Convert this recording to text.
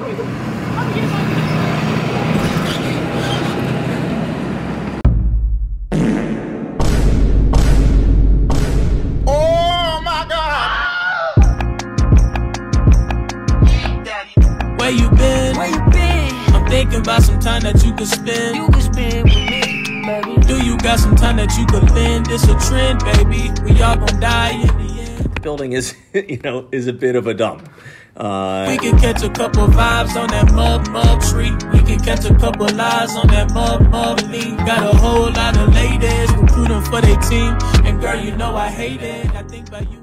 Oh my God! Where you been? Where you been? I'm thinking about some time that you could spend. You can spend with me, baby. Do you got some time that you could lend? It's a trend, baby. We all gon' die in the end. Building is, is a bit of a dump. We can catch a couple vibes on that mug tree. We can catch a couple lies on that mug lean. Got a whole lot of ladies recruiting for their team. And girl, you know I hate it. I think about you.